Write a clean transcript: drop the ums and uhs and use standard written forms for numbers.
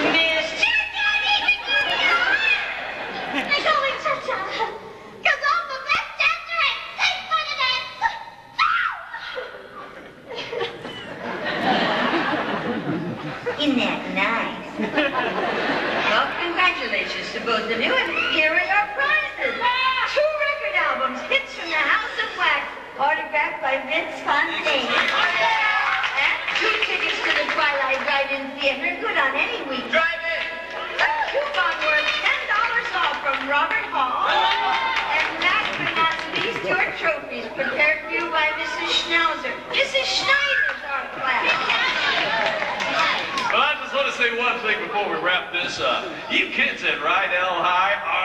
They call me Cha-Cha, 'cause I'm the best dancer at six-footed dance. Isn't that nice? Well, congratulations to both of you, and here are your prizes. 2 record albums, hits from the House of Wax, autographed by Vince Fontaine. And 2 tickets to the Twilight Drive-In Theater, good on any week. Drive-In! A coupon worth $10 off from Robert Hall. And last but not least, your trophies prepared for you by Mrs. Schnauzer. Mrs. Schneider's our class. Well, I just want to say one thing before we wrap this up. You kids at Rydell High are